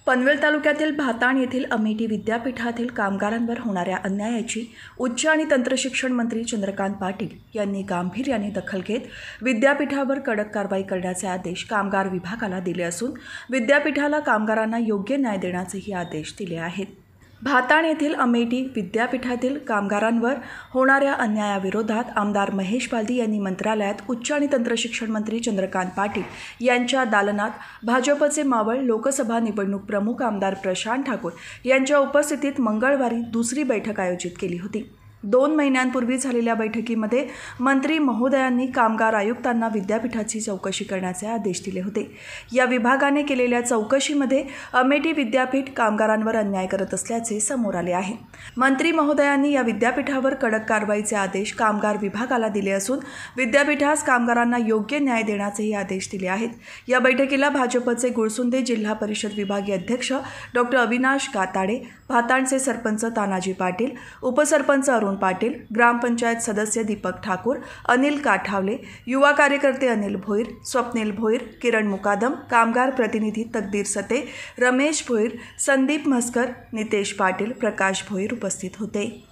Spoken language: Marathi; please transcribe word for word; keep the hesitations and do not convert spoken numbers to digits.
पनवेल तालुक्यातील भाताण येथील अमेठी विद्यापीठातील कामगारांवर होणाऱ्या अन्यायाची उच्च आणि तंत्रशिक्षण मंत्री चंद्रकांत पाटील यांनी गांभीर्याने दखल घेत विद्यापीठावर कडक कारवाई करण्याचे आदेश कामगार विभागाला दिले असून विद्यापीठाला कामगारांना योग्य न्याय देण्याचेही आदेश दिले आहेत। भाताण येथील अमेठी विद्यापीठातील कामगारांवर होणाऱ्या अन्यायाविरोधात आमदार महेश बालदी यांनी मंत्रालयात उच्च आणि तंत्रशिक्षण मंत्री चंद्रकांत पाटील यांच्या दालनात भाजपचे मावळ लोकसभा निवडणूक प्रमुख आमदार प्रशांत ठाकूर यांच्या उपस्थितीत मंगळवारी दुसरी बैठक आयोजित केली होती। दोन महिन्यांपूर्वी झालेल्या बैठकीमध्ये मंत्री महोदयांनी कामगार आयुक्तांना विद्यापीठाची चौकशी करण्याचे आदेश दिले होते। या विभागाने केलेल्या चौकशीमध्ये अमेठी विद्यापीठ कामगारांवर अन्याय करत असल्याचे समोर आले आहे। मंत्री महोदयांनी या विद्यापीठावर कडक कारवाईचे आदेश कामगार विभागाला दिले असून विद्यापीठास कामगारांना योग्य न्याय देण्याचेही आदेश दिले आहेत। या बैठकीला भाजपचे गुळसुंदे जिल्हा परिषद विभागीय अध्यक्ष डॉक्टर अविनाश गाताडे, भाताणचे सरपंच तानाजी पाटील, उपसरपंच अरुण पाटील, ग्रामपंचायत सदस्य दीपक ठाकूर, अनिल काठावले, युवा कार्यकर्ते अनिल भोईर, स्वप्नील भोईर, किरण मुकादम, कामगार प्रतिनिधी तकदीर सते, रमेश भोईर, संदीप म्हसकर, नितेश पाटील, प्रकाश भोईर उपस्थित होते।